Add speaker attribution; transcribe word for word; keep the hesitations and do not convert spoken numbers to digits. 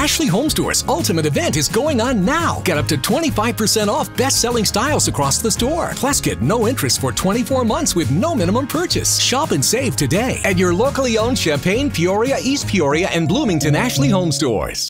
Speaker 1: Ashley Home Store's Ultimate event is going on now. Get up to twenty-five percent off best-selling styles across the store. Plus, get no interest for twenty-four months with no minimum purchase. Shop and save today at your locally owned Champaign, Peoria, East Peoria, and Bloomington Ashley Home Stores.